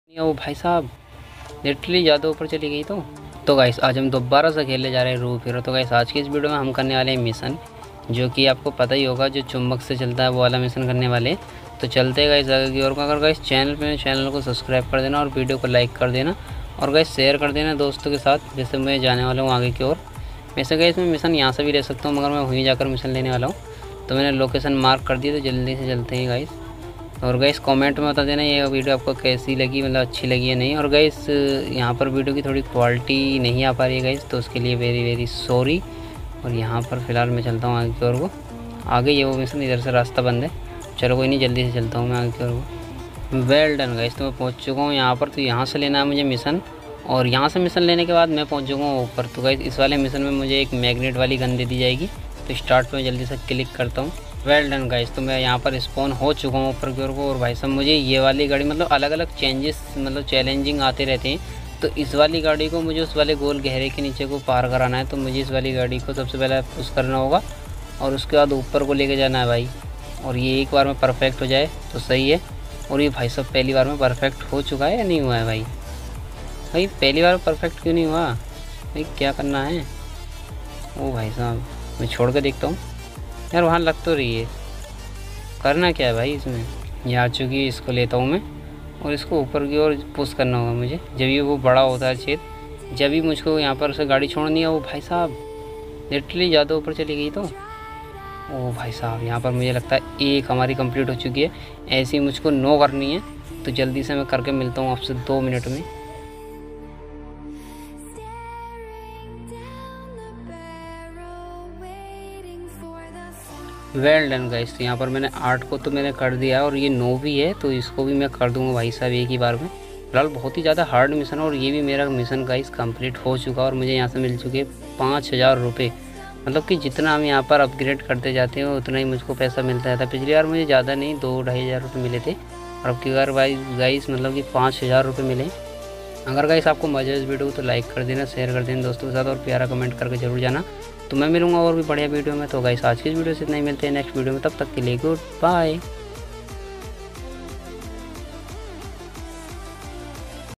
ओ भाई साहब लिटरली ज़्यादा ऊपर चली गई। तो गाइस आज हम दोबारा से खेलने जा रहे हैं रूफ हीरो। तो गाइस आज की इस वीडियो में हम करने वाले हैं मिशन, जो कि आपको पता ही होगा, जो चुंबक से चलता है वो वाला मिशन करने वाले। तो चलते हैं गाइस आगे की ओर। अगर गाइस चैनल को सब्सक्राइब कर देना और वीडियो को लाइक कर देना और गाइस शेयर कर देना दोस्तों के साथ। जैसे मैं जाने वाला हूँ आगे की ओर। वैसे गाइस मैं मिशन यहाँ से भी ले सकता हूँ, मगर मैं वहीं जाकर मिशन लेने वाला हूँ। तो मैंने लोकेशन मार्क कर दी, तो जल्दी से चलते हैं गाइस। और गाइस कमेंट में बता देना ये वीडियो आपको कैसी लगी, मतलब अच्छी लगी है नहीं। और गाइस यहाँ पर वीडियो की थोड़ी क्वालिटी नहीं आ पा रही है गाइस, तो उसके लिए वेरी सॉरी। और यहाँ पर फ़िलहाल मैं चलता हूँ आगे की ओर को। आगे ये वो मिशन, इधर से रास्ता बंद है। चलो कोई नहीं, जल्दी से चलता हूँ मैं आगे की ओर को। वेल डन गाइस, तो मैं पहुँच चुका हूँ यहाँ पर। तो यहाँ से लेना है मुझे मिशन, और यहाँ से मिशन लेने के बाद मैं पहुँच चुका हूँ ऊपर। तो गाइस इस वाले मिशन में मुझे एक मैग्नेट वाली गन दे दी जाएगी। तो स्टार्ट पे जल्दी से क्लिक करता हूँ। वेल डन गाइस, तो मैं यहाँ पर स्पॉन हो चुका हूँ ऊपर की ओर को। और भाई साहब मुझे ये वाली गाड़ी, मतलब अलग अलग चेंजेस, मतलब चैलेंजिंग आते रहते हैं। तो इस वाली गाड़ी को मुझे उस वाले गोल गहरे के नीचे को पार कराना है। तो मुझे इस वाली गाड़ी को सबसे पहले पुश करना होगा और उसके बाद ऊपर को लेके जाना है भाई। और ये एक बार में परफेक्ट हो जाए तो सही है। और ये भाई साहब पहली बार में परफेक्ट हो चुका है या नहीं हुआ है भाई? भाई पहली बार परफेक्ट क्यों नहीं हुआ भाई? क्या करना है? ओ भाई साहब मैं छोड़ के देखता हूँ यार, वहाँ लग तो रही है। करना क्या है भाई इसमें? ये आ चुकी है, इसको लेता हूँ मैं। और इसको ऊपर की ओर पुश करना होगा मुझे। जब ये वो बड़ा होता है छेद, जब भी मुझको यहाँ पर से गाड़ी छोड़नी है। वो भाई साहब लिटरली ज़्यादा ऊपर चली गई। तो ओ भाई साहब यहाँ पर मुझे लगता है एक हमारी कंप्लीट हो चुकी है। ऐसी मुझको 9 करनी है। तो जल्दी से मैं करके मिलता हूँ आपसे 2 मिनट में। वेल डन गाइस, यहाँ पर मैंने 8 को तो मैंने कर दिया और ये 9 भी है, तो इसको भी मैं कर दूंगा भाई साहब एक ही बार में। फिलहाल बहुत ही ज़्यादा हार्ड मिशन है। और ये भी मेरा मिशन गाइस कंप्लीट हो चुका और मुझे यहाँ से मिल चुके 5000 रुपये। मतलब कि जितना हम यहाँ पर अपग्रेड करते जाते हैं उतना ही मुझको पैसा मिलता था। पिछली बार मुझे ज़्यादा नहीं, 2-2.5 हज़ार रुपये मिले थे, और अब की बार गाइस मतलब कि 5000 रुपये मिले। अगर गाइस आपको मज़ा इस वीडियो को तो लाइक कर देना, शेयर कर देना दोस्तों के साथ, और प्यारा कमेंट करके जरूर जाना। तो मैं मिलूंगा और भी बढ़िया वीडियो में। तो गाइस आज की इस वीडियो से इतना ही, मिलते हैं नेक्स्ट वीडियो में। तब तक के लिए गुड बाय।